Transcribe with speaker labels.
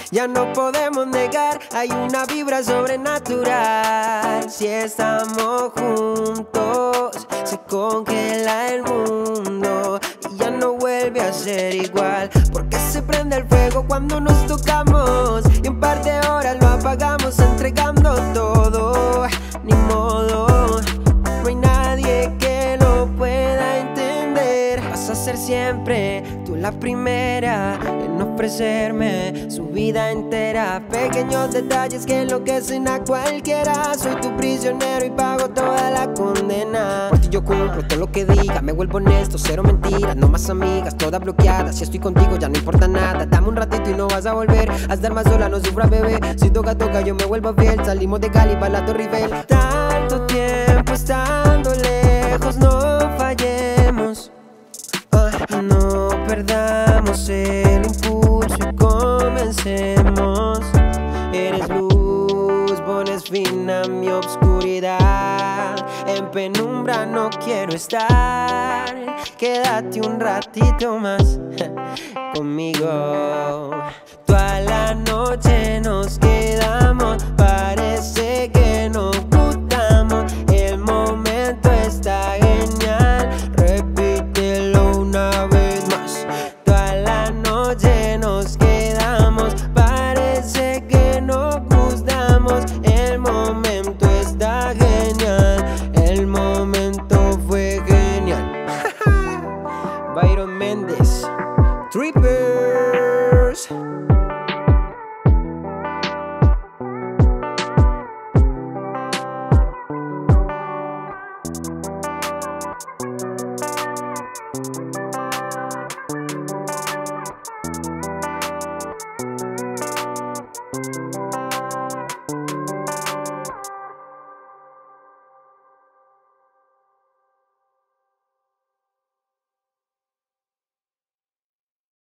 Speaker 1: Ya no podemos negar, hay una vibra sobrenatural. Si estamos juntos, se congela el mundo y ya no vuelve a ser igual. Porque se prende el fuego cuando nos tocamos y en par de horas lo apagamos entregando todo. Ni modo, no hay nadie que lo pueda entender. Vas a ser siempre tú la primera en ofrecerme su vida entera. Pequeños detalles que enloquecen a cualquiera. Soy tu prisionero y pago toda la condena. Por ti yo cumplo todo lo que diga, me vuelvo honesto, cero mentiras, no más amigas, todas bloqueadas. Si estoy contigo ya no importa nada, dame un ratito y no vas a volver a estar más sola, no sufra bebé. Si toca yo me vuelvo fiel. Salimos de Cali para la Torre Eiffel. Tanto tiempo estando lejos, no fallemos. No perdamos el impulso y comencemos. Eres luz, pones fin a mi obscuridad. En penumbra no quiero estar. Quédate un ratito más conmigo. Toda la noche nos quedamos, parece que nos gustamos. El momento está genial, repítelo una vez más. Toda la noche nos quedamos, parece que nos gustamos. El momento está genial, el momento fue genial. Byron Méndez, Trippers.